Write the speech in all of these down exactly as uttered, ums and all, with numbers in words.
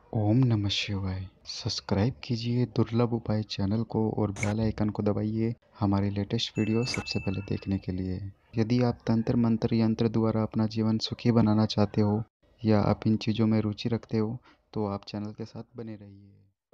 ओम नमः शिवाय। सब्सक्राइब कीजिए दुर्लभ उपाय चैनल को और बेल आइकन को दबाइए हमारे लेटेस्ट वीडियो सबसे पहले देखने के लिए। यदि आप तंत्र मंत्र यंत्र द्वारा अपना जीवन सुखी बनाना चाहते हो या आप इन चीज़ों में रुचि रखते हो तो आप चैनल के साथ बने रहिए।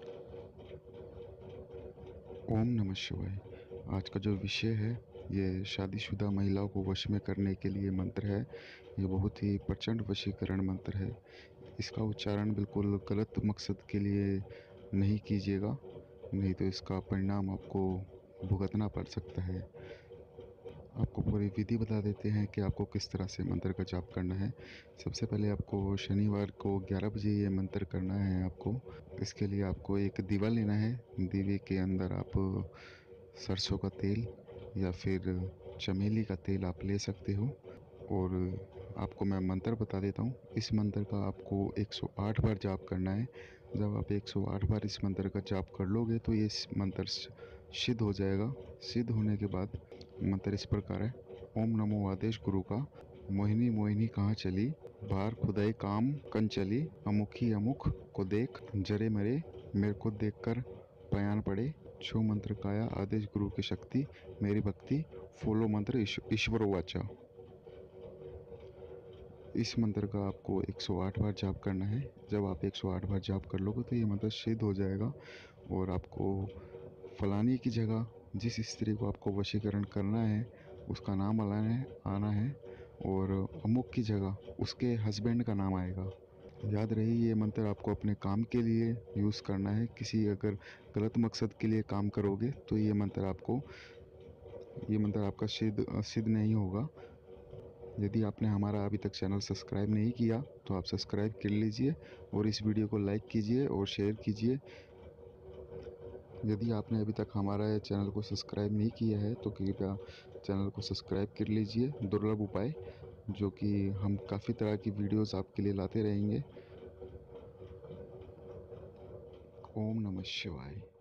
ओम नमः शिवाय। आज का जो विषय है ये शादीशुदा महिलाओं को वश में करने के लिए मंत्र है। ये बहुत ही प्रचंड वशीकरण मंत्र है। इसका उच्चारण बिल्कुल गलत मकसद के लिए नहीं कीजिएगा, नहीं तो इसका परिणाम आपको भुगतना पड़ सकता है। आपको पूरी विधि बता देते हैं कि आपको किस तरह से मंत्र का जाप करना है। सबसे पहले आपको शनिवार को ग्यारह बजे ये मंत्र करना है। आपको इसके लिए आपको एक दीवा लेना है। दीवे के अंदर आप सरसों का तेल या फिर चमेली का तेल आप ले सकते हो। और आपको मैं मंत्र बता देता हूँ। इस मंत्र का आपको एक सौ आठ बार जाप करना है। जब आप एक सौ आठ बार इस मंत्र का जाप कर लोगे तो ये मंत्र सिद्ध हो जाएगा। सिद्ध होने के बाद मंत्र इस प्रकार है। ओम नमो आदेश गुरु का, मोहिनी मोहिनी कहाँ चली, बाहर खुदाई काम कन चली, अमुखी अमुख को देख, जरे मरे मेरे को देखकर बयान पड़े, छो मंत्र काया आदेश गुरु की शक्ति, मेरी भक्ति फॉलो मंत्र ईश्वर वाचा। इस मंत्र का आपको एक सौ आठ बार जाप करना है। जब आप एक सौ आठ बार जाप कर लोगे तो ये मंत्र सिद्ध हो जाएगा। और आपको फलानी की जगह जिस स्त्री को आपको वशीकरण करना है उसका नाम आना है आना है और अमुक की जगह उसके हस्बैंड का नाम आएगा। याद रही, ये मंत्र आपको अपने काम के लिए यूज़ करना है। किसी अगर गलत मकसद के लिए काम करोगे तो ये मंत्र आपको ये मंत्र आपका सिद्ध सिद्ध नहीं होगा। यदि आपने हमारा अभी तक चैनल सब्सक्राइब नहीं किया तो आप सब्सक्राइब कर लीजिए और इस वीडियो को लाइक कीजिए और शेयर कीजिए। यदि आपने अभी तक हमारा चैनल को सब्सक्राइब नहीं किया है तो कृपया चैनल को सब्सक्राइब कर लीजिए। दुर्लभ उपाय, जो कि हम काफ़ी तरह की वीडियोस आपके लिए लाते रहेंगे। ओम नमः शिवाय।